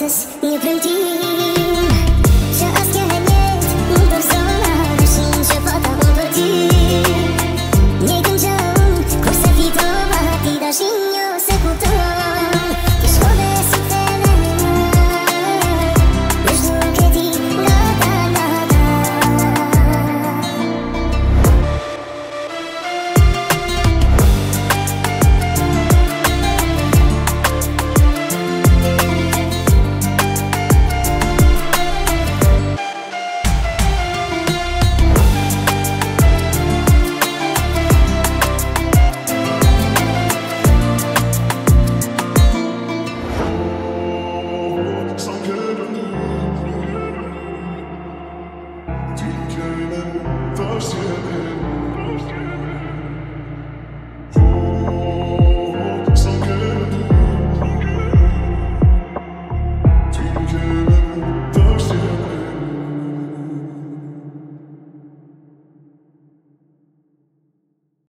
astăzi ne plântim și azi chiar net întors-o și început a împărțit. Ne gândeam cum să fii trovati, dar și eu să cutăm că școală suflele nu știu că ti nada, nada. First year